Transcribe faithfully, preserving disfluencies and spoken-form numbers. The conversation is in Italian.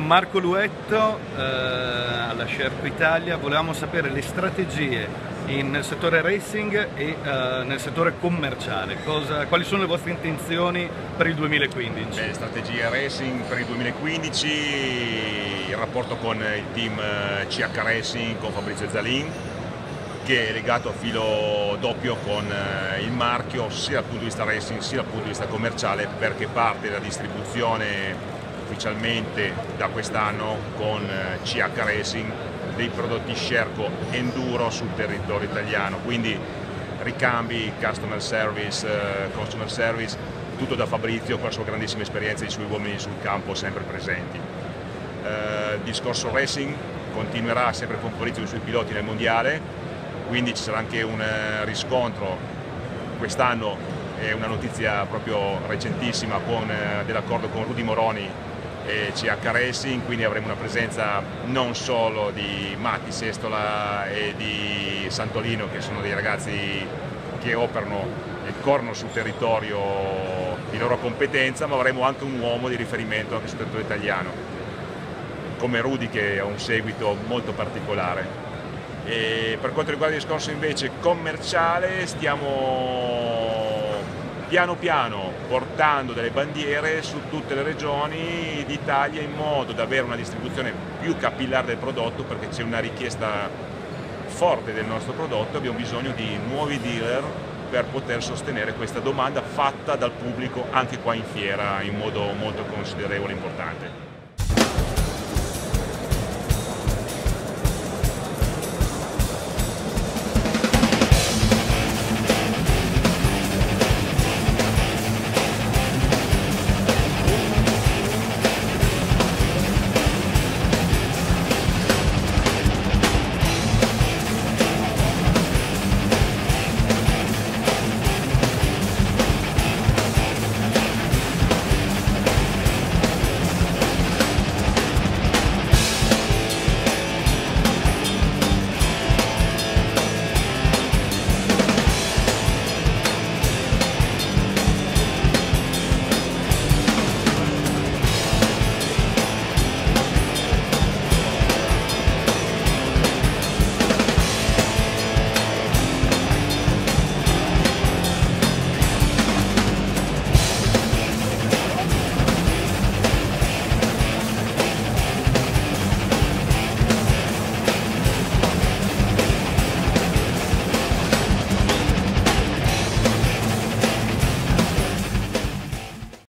Marco Luetto, eh, alla Sherco Italia. Volevamo sapere le strategie in- nel settore racing e eh, nel settore commerciale. Cosa- quali sono le vostre intenzioni per il duemilaquindici? Beh, strategia racing per il duemilaquindici, il rapporto con il team eh, C H Racing, con Fabrizio Zalin, che è legato a filo doppio con eh, il marchio sia dal punto di vista racing sia dal punto di vista commerciale, perché parte la distribuzione ufficialmente da quest'anno con eh, C H Racing dei prodotti Sherco Enduro sul territorio italiano, quindi ricambi, customer service, eh, consumer service, tutto da Fabrizio per la sua grandissima esperienza e i suoi uomini sul campo sempre presenti. Eh, il discorso racing continuerà sempre con Fabrizio e i suoi piloti nel mondiale, quindi ci sarà anche un eh, riscontro quest'anno, è una notizia proprio recentissima, con eh, dell'accordo con Rudy Moroni e C H Racing, quindi avremo una presenza non solo di Matti Sestola e di Santolino, che sono dei ragazzi che operano e corrono sul territorio di loro competenza, ma avremo anche un uomo di riferimento anche sul territorio italiano, come Rudy, che ha un seguito molto particolare. E per quanto riguarda il discorso invece commerciale, stiamo piano piano portando delle bandiere su tutte le regioni d'Italia in modo da avere una distribuzione più capillare del prodotto, perché c'è una richiesta forte del nostro prodotto, abbiamo bisogno di nuovi dealer per poter sostenere questa domanda fatta dal pubblico anche qua in fiera in modo molto considerevole e importante.